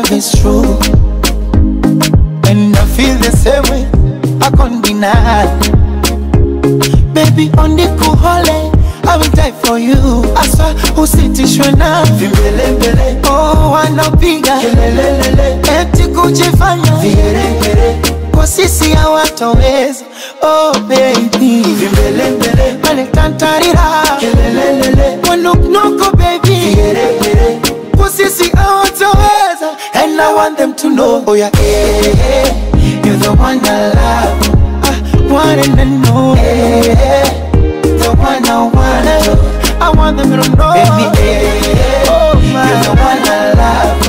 love is true, and I feel the same way, I can't deny. Baby, on the cool hole, I will die for you. Aswa usitishwe na vimbelembele. Oh, wanapiga kelelelele, eti kujifanya vigeregere, kwa sisi hawatoweza. Oh baby, vimbelembele, wale tantarira kelelelele, wanuknuko baby vigeregere, kwa sisi hawatoweza. And I want them to know, oh yeah, yeah, you're the one I love, one and only, the one I want. I want them to know, baby, oh my, you're the one I love,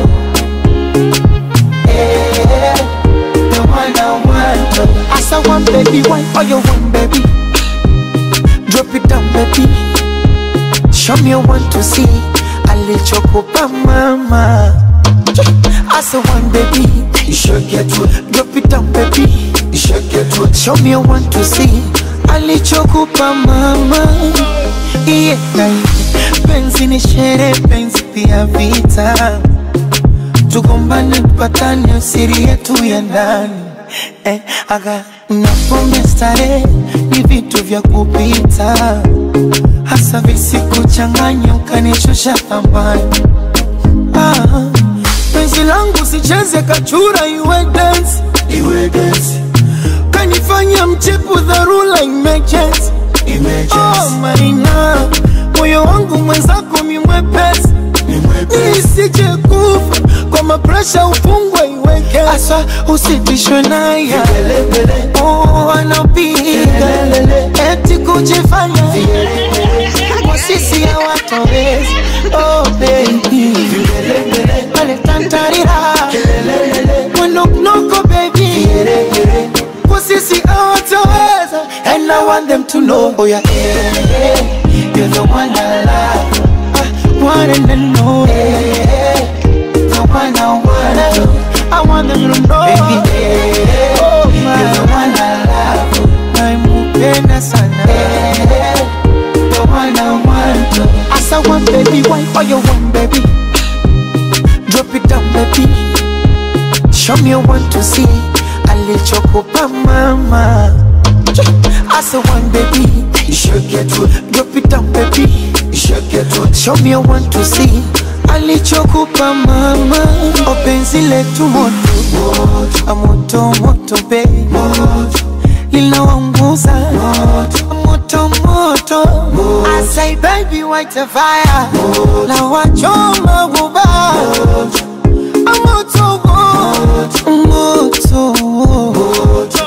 the one I want. As I want, baby, why all you want, baby? Drop it down, baby. Show me you want to see. I let you go, mama. As I want, baby, you should get to it. Drop it down, baby. You should get to it. Show me you want to see. Alichokupa mama, yeah, penzi ni shere, penzi pia vita. Tugombane patane usiri yetu ya ndani. Aga napombe stare, ni vitu vya kupita. Hasa visiku changanya ukanishusha thamani. Penzi langu sicheze kachura, iwe dance, iwe dance. Kanifanya mchepu dharura emergency. Oh maina, moyo wangu mwenzako mimwepesi, nisije kufa kwa mapresha ufungwe iweke. Aswa usitishwe naye, oh wanapiga eti kujifanya kwa sisi hawatoweza. Oh baby, wale tantarira wanuknuko baby, kwa sisi hawatoweza. And I want them to know, oh yeah, yeah, you're the one I love, one and only, the one I want. I want them to know, baby, oh my, you're the one I love, naimupenda sana, the one I want. As I want, baby, why all you want, baby? Drop it down, baby. Show me you want to see. Alichokupa mama, as a one, baby, you should get to it. Drop it down, baby, you should get to it. Show me you want to see. Alichokupa mama, oh penzi letu moto, moto moto baby, linawanguza moto moto. I say baby, white a fire, la wachoma guba, moto moto moto.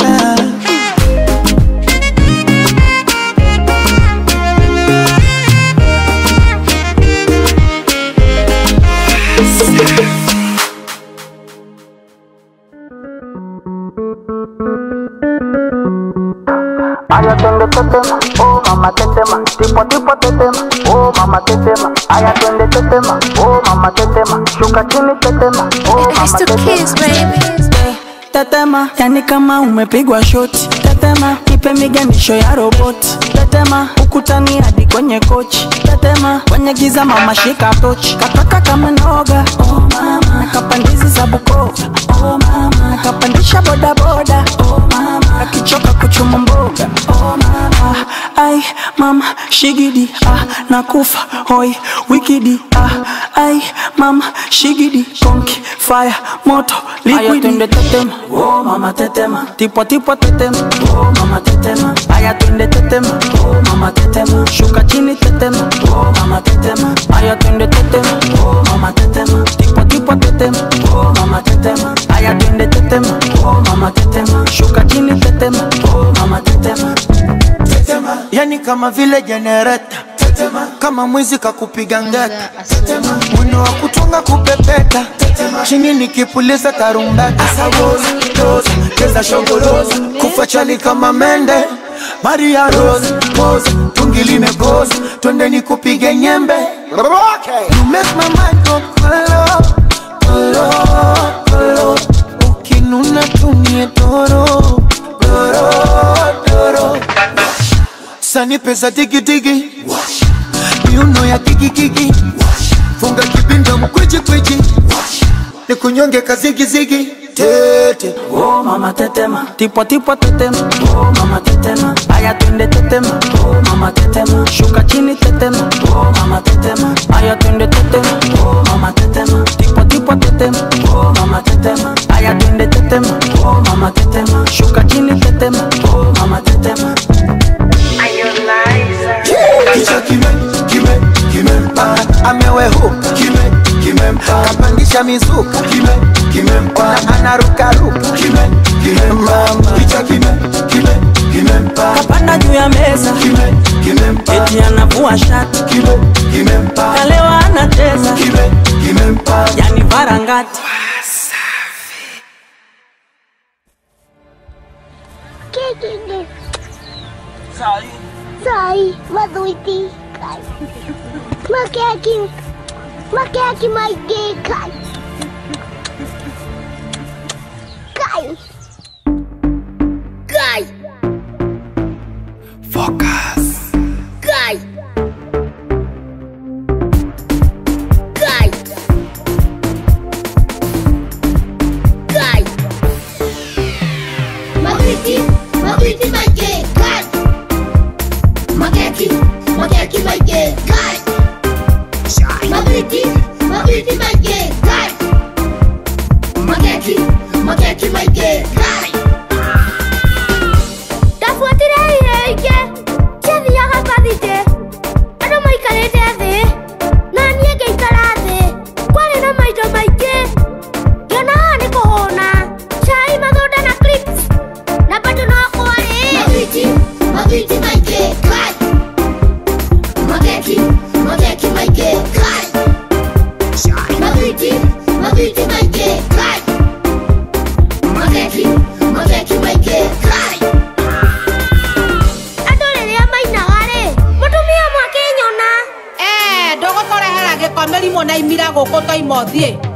Aya twende tetema, oh mama tetema, tipo tipo tetema, oh mama tetema. Aya twende tetema, oh mama tetema, shuka chini tetema, oh mama tetema. Tetema, yani kama umepigwa shoti. Tetema, nipe miganisho ya roboti. Tetema, ukutani hadi kwenye kochi. Tetema, kwenye giza mama shika tochi. Kataka kama noga, oh mama, nakapandizi za Bukoba, oh mama, nakapandisha boda boda, oh mama, akichoka kuchuma mboga, oh mama. Ay mama shigidi, nakufa hoi wikidi, ay mama shigidi, konki fire moto liquidi. Aya twende tetema, oh mama tetema, tipo tipo tetema, oh mama tetema. Aya twende tetema, oh mama tetema, shuka chini tetema, oh mama tetema. Aya twende tetema, oh mama tetema, tipo tipo tetema, oh mama tetema. Aya twende tetema, oh mama tetema, shuka chini tetema, oh mama tetema. Tetema, yani kama vile generator. Tetema, kama mwizi kakupiga ngeta. Tetema, mwendo wa kutunga kupepeta. Tetema, chini nikipuliza tarumbeta. Asawoza, doza, keza shogoloza, kufa chali kama mende. Maria Rose, pose, tungi limegoza, twende nikupige nyembe. Okay. You make my mind go kolo, kolo, kolo. Ukinuna tumie doro, doro, doro. Sani pesa digi digi, miuno ya kiki kiki, funga kibinda mkweji kweji, nikunyonge kazigizigi tete. Oh mama tetema, tipo tipo tetema. Oh mama tetema, aya twende tetema. Oh mama tetema, shuka chini tetema. Oh mama tetema, aya twende tetema. Oh mama tetema, tipo tipo tetema. Oh mama tetema, aya twende tetema. Oh mama tetema, shuka chini tetema. Oh mama tetema. Kicha kimempa amewehuka kimempa kapandisha mizuka kimempa na anarukaruka kimempa kicha kimempa kapanda juu ya meza kimempa eti anavua shati kimempa kalewa anacheza kimempa yani varangati. Sai, maduiti kai. Makiaki mai gay kai. Kai. Kai. Focus. Kai. Kai. Kai. Maduiti mai gay kai. Makiaki mai gay kai. Magriti mai gay kai. Makiaki mai gay kai. Tafuatire heike. Chethi agapathite. Ano maikarite thi. Na nie ngeikara thi. Kwari na maito maingĩ. Ngĩona haha nĩ kũhũna. Chai mathũnda na clips. Na bado no kwari. Magriti mai gay kai. Makiaki mai gay kai. Magriti mai gay kai. Makiaki mai gay kai. Andũ rĩrĩa mainaga-rĩ, mũtumia mwake nyona. Ndũgũtũrehera gĩko mĩrimũ na imira gũkũ toima ũthiĩ.